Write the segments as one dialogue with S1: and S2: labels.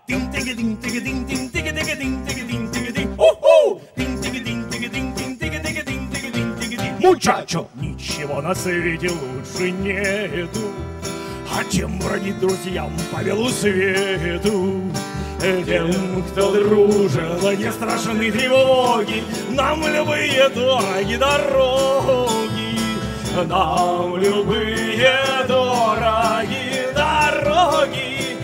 S1: Мучачо, ничего на свете лучше нету, а чем бродить друзьям по белу свету. Тем, кто дружит, не страшны тревоги, нам любые дороги дороги, нам любые дороги дороги.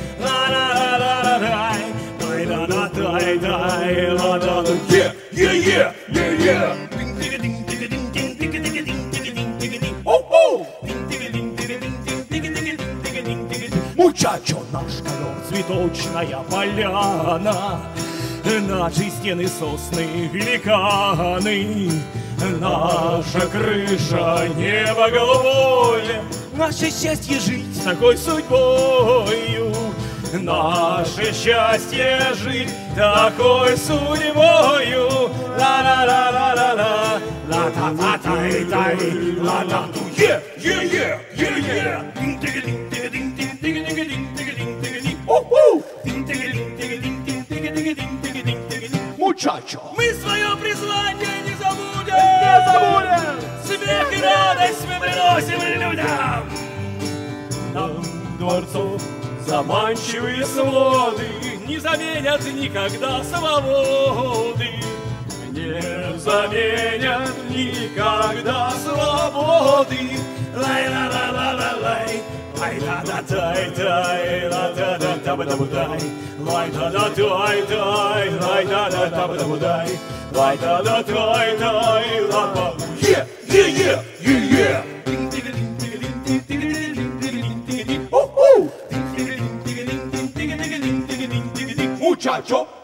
S1: Мучачо, наш ковер цветочная поляна, наши стены сосны великаны, наша крыша небо голубое, наше счастье жить с такой судьбою, наше счастье жить такой судьбою. Ла-ла-ла-ла-ла-ла, ла-та-та-тай-тай, ла-та-ту-е-е-е-е-е. Мучачо,
S2: Мы свое призвание не забудем!
S1: не забудем!
S2: Смех и радость мы приносим людям!
S1: Нам дворцов заманчивые своды
S2: Не заменят никогда свободы!
S1: не заменят никогда свободы.
S2: Лай-ла-ла-ла-ла-лай, лай-да-да-тай-тай, ла-да-да-та-ба-да-бу-дай, лай-да-да-тай-тай, лай-да-да-та-ба-да-бу-дай, лай-да-да-тай-тай, ла-ба.
S1: Е-е-е-е-е! Мучачо!